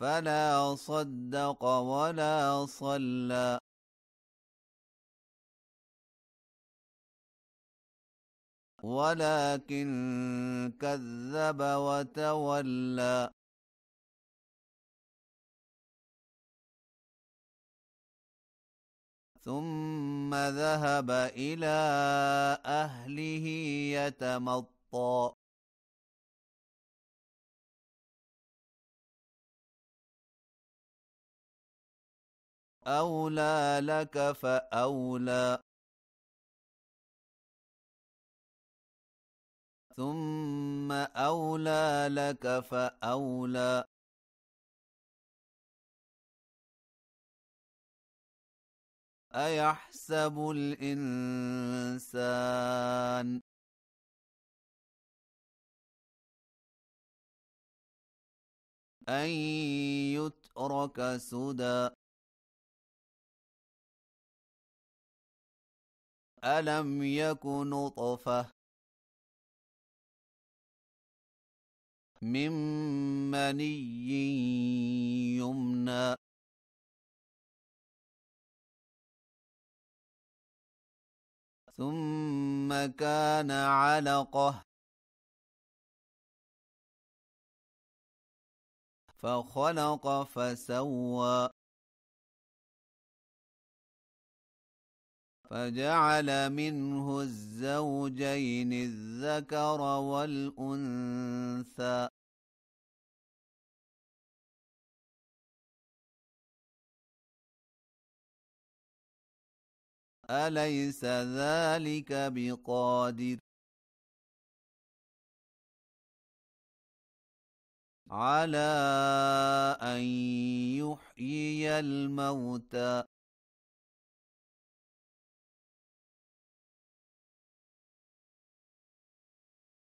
فلا صدق ولا صلى ولكن كذب وتولى ثم ذهب إلى أهله يتمطى أولى لك فأولى ثم أولى لك فأولى أيحسب الإنسان أن يترك سدى ألم يك نطفة من مني يمنى ثم كان علقة فخلق فسوى فجعل منه الزوجين الذكر والأنثى أليس ذلك بقادر على أن يحيي الموتى